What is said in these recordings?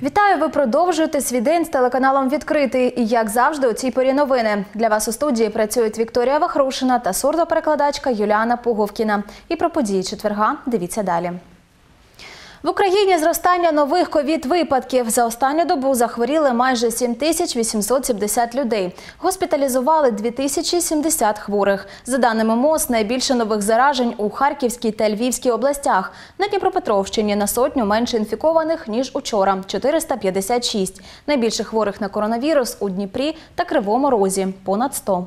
Вітаю! Ви продовжуєте свій день з телеканалом «Відкритий». І, як завжди, у цій порі новини. Для вас у студії працюють Вікторія Вахрушина та сурдоперекладачка Юліана Пуговкіна. І про події четверга дивіться далі. В Україні зростання нових ковід-випадків. За останню добу захворіли майже 7870 людей. Госпіталізували 2070 хворих. За даними МОЗ, найбільше нових заражень у Харківській та Львівській областях. На Дніпропетровщині на сотню менше інфікованих, ніж учора – 456. Найбільше хворих на коронавірус у Дніпрі та Кривому Розі – понад 100.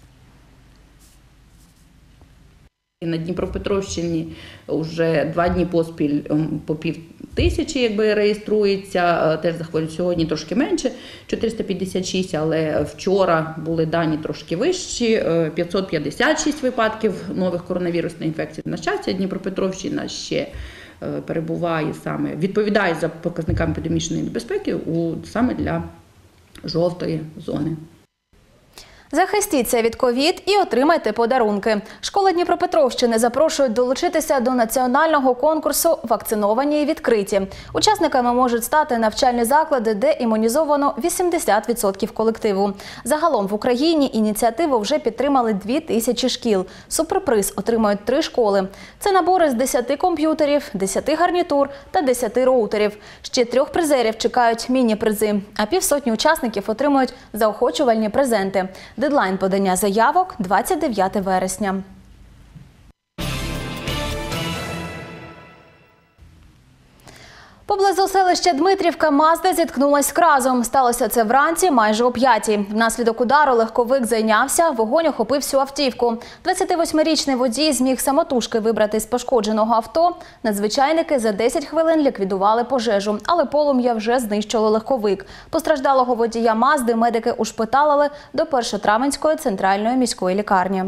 На Дніпропетровщині вже 2 дні поспіль по 5000 реєструється, теж захворюють сьогодні трошки менше, 456, але вчора були дані трошки вищі, 556 випадків нових коронавірусних інфекцій. На щастя, Дніпропетровщина ще перебуває саме, відповідає за показниками епідемічної небезпеки саме для жовтої зони. Захистіться від ковід і отримайте подарунки. Школи Дніпропетровщини запрошують долучитися до національного конкурсу «Вакциновані і відкриті». Учасниками можуть стати навчальні заклади, де імунізовано 80% колективу. Загалом в Україні ініціативу вже підтримали 2000 шкіл. Суперприз отримають 3 школи. Це набори з 10 комп'ютерів, 10 гарнітур та 10 роутерів. Ще 3 призерів чекають міні-призи, а півсотні учасників отримують заохочувальні презенти. Дедлайн подання заявок – 29 вересня. Поблизу селища Дмитрівка Мазда зіткнулась з кразом. Сталося це вранці майже о 5-й. Внаслідок удару легковик зайнявся, вогонь охопив всю автівку. 28-річний водій зміг самотужки вибрати з пошкодженого авто. Надзвичайники за 10 хвилин ліквідували пожежу, але полум'я вже знищило легковик. Постраждалого водія Мазди медики ушпиталили до Першотравенської центральної міської лікарні.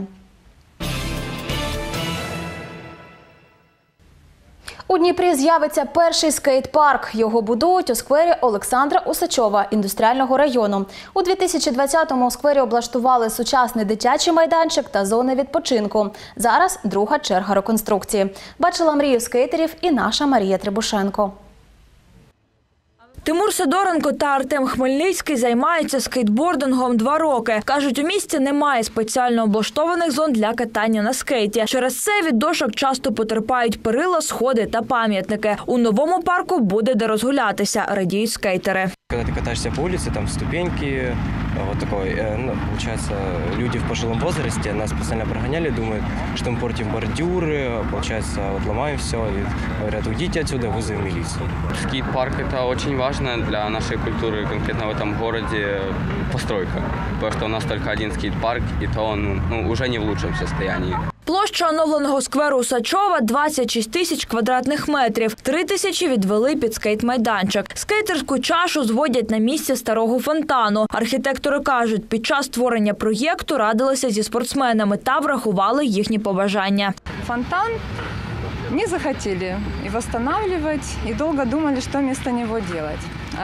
У Дніпрі з'явиться перший скейт-парк. Його будують у сквері Олександра Усачова індустріального району. У 2020-му у сквері облаштували сучасний дитячий майданчик та зони відпочинку. Зараз друга черга реконструкції. Бачила мрію скейтерів і наша Марія Требушенко. Тимур Сидоренко та Артем Хмельницький займаються скейтбордингом 2 роки. Кажуть, у місті немає спеціально облаштованих зон для катання на скейті. Через це від дошок часто потерпають перила, сходи та пам'ятники. У новому парку буде де розгулятися, радіють скейтери. Когда ты катаешься по улице, там ступеньки, вот такой, получается, люди в пожилом возрасте нас специально прогоняли, думают, что мы портим бордюры, получается, вот ломаем все, и говорят, уйдите отсюда, вызовем милицию. Скейт-парк – это очень важно для нашей культуры, конкретно в этом городе постройка, потому что у нас только один скейт-парк, и то он уже не в лучшем состоянии. Площа оновленого скверу Усачова – 26 тисяч квадратних метрів. 3 тисячі відвели під скейт-майданчик. Скейтерську чашу зводять на місці старого фонтану. Архітектори кажуть, під час створення проєкту радилися зі спортсменами та врахували їхні побажання. Фонтан не захотели и восстанавливать, и долго думали, что вместо него делать.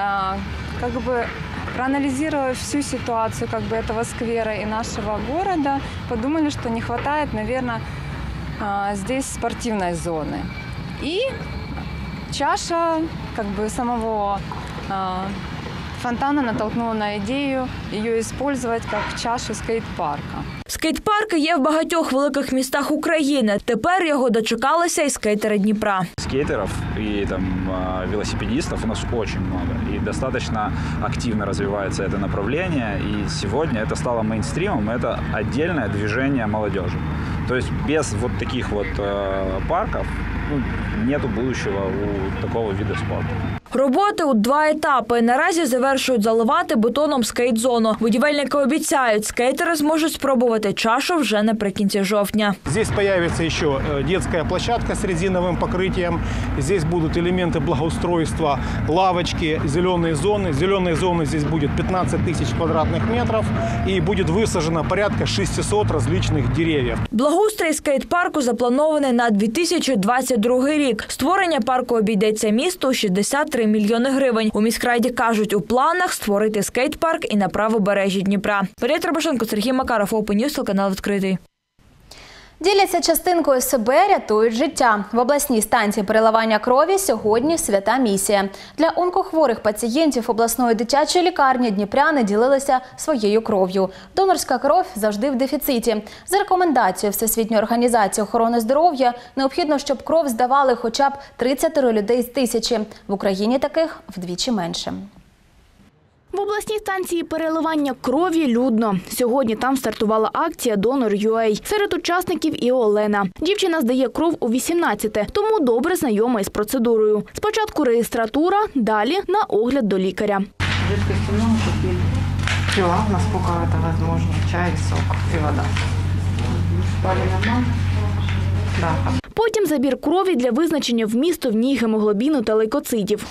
Проанализировав всю ситуацию этого сквера и нашего города, подумали, что не хватает, наверное, здесь спортивной зоны. И чаша самого фонтана натолкнула на идею ее использовать как чашу скейт-парка. Скейт-парки є в багатьох великих містах України. Тепер його дочекалися і скейтери Дніпра. Скейтеров и велосипедистов у нас очень много. И достаточно активно развивается это направление. И сегодня это стало мейнстримом, это отдельное движение молодежи. То есть без вот таких вот парков нету будущего у такого вида спорту. Роботи у 2 етапи. Наразі завершують заливати бетоном скейт-зону. Будівельники обіцяють, скейтери зможуть спробувати чашу вже наприкінці жовтня. Здесь появится еще детская площадка с резиновым покрытием. Здесь будут элементы благоустройства, лавочки, зеленые зоны. Зеленые зоны здесь будет 15 тысяч квадратных метров и будет высажено порядка 600 различных деревьев. Благоустрій скейт-парку запланований на 2022 рік. Створення парку обійдеться місту 63 мільйони гривень. У міськраді кажуть, у планах створити скейт-парк і на правобережжі Дніпра. Марія Требушенко, Сергій Макаров, Open News, телеканал «Відкритий». Діляться частинкою себе, рятують життя. В обласній станції переливання крові сьогодні свята місія. Для онкохворих пацієнтів обласної дитячої лікарні дніпряни ділилися своєю кров'ю. Донорська кров завжди в дефіциті. За рекомендацією Всесвітньої організації охорони здоров'я необхідно, щоб кров здавали хоча б 30 людей з 1000. В Україні таких вдвічі менше. В обласній станції переливання крові людно. Сьогодні там стартувала акція «Донор.UA». Серед учасників і Олена. Дівчина здає кров у 18, тому добре знайома із процедурою. Спочатку реєстратура, далі на огляд до лікаря. Пила, насколько это возможно. Чай, сок и вода. Спали нормально? Да. Потім забір крові для визначення вмісту в ній гемоглобіну та лейкоцитів.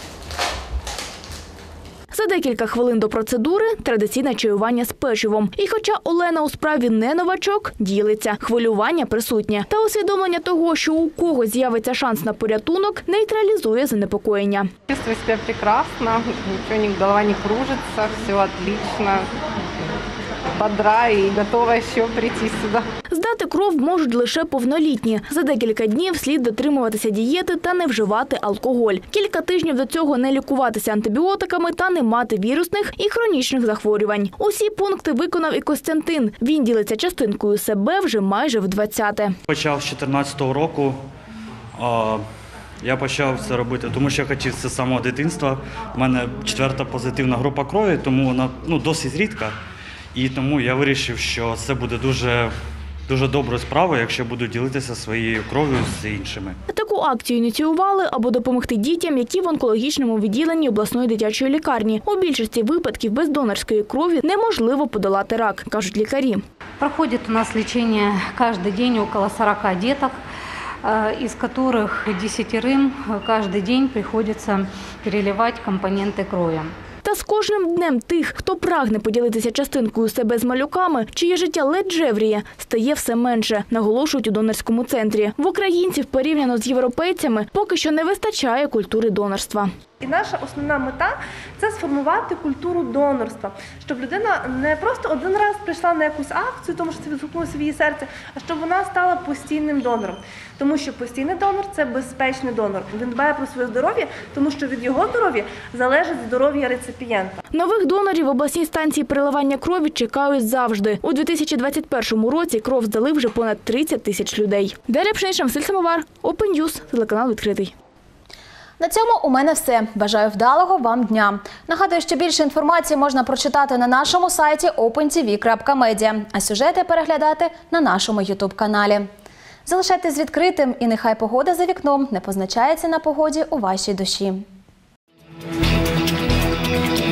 За декілька хвилин до процедури – традиційне чаювання з печивом. І хоча Олена у справі не новачок, ділиться. Хвилювання присутнє. Та усвідомлення того, що у когось з'явиться шанс на порятунок, нейтралізує занепокоєння. Чувствую себя прекрасно, ничего, голова не кружится, все отлично. Бодра і готова ще прийти сюди. Здати кров можуть лише повнолітні. За декілька днів слід дотримуватися дієти та не вживати алкоголь. Кілька тижнів до цього не лікуватися антибіотиками та не мати вірусних і хронічних захворювань. Усі пункти виконав і Костянтин. Він ділиться частинкою себе вже майже в 20-те. Почав з 14-го року. Я почав це робити, тому що я хотів це з самого дитинства. У мене 4-та позитивна група крові, тому вона досить рідка. І тому я вирішив, що це буде дуже доброю справою, якщо буду ділитися своєю кров'ю з іншими. Таку акцію ініціювали, аби допомогти дітям, які в онкологічному відділенні обласної дитячої лікарні. У більшості випадків без донорської крові неможливо подолати рак, кажуть лікарі. Проходит у нас лечение каждый день около 40 деток, из которых 10 каждый день приходится переливать компоненты крови. Та з кожним днем тих, хто прагне поділитися частинкою себе з малюками, чиє життя ледь жевріє, стає все менше, наголошують у донорському центрі. В українців порівняно з європейцями поки що не вистачає культури донорства. І наша основна мета – це сформувати культуру донорства, щоб людина не просто один раз прийшла на якусь акцію, тому що це відгукнулося в її серце, а щоб вона стала постійним донором. Тому що постійний донор – це безпечний донор. Він дбає про своє здоров'я, тому що від його здоров'я залежить здоров'я реципієнта. Нових донорів в обласній станції переливання крові чекають завжди. У 2021 році кров здали вже понад 30 тисяч людей. Дар'я Пшенична, Василь Самовар, Open News, телеканал «Відкритий». На цьому у мене все. Бажаю вдалого вам дня. Нагадую, що більше інформації можна прочитати на нашому сайті opentv.media, а сюжети переглядати на нашому YouTube-каналі. Залишайтесь відкритим і нехай погода за вікном не позначається на погоді у вашій душі.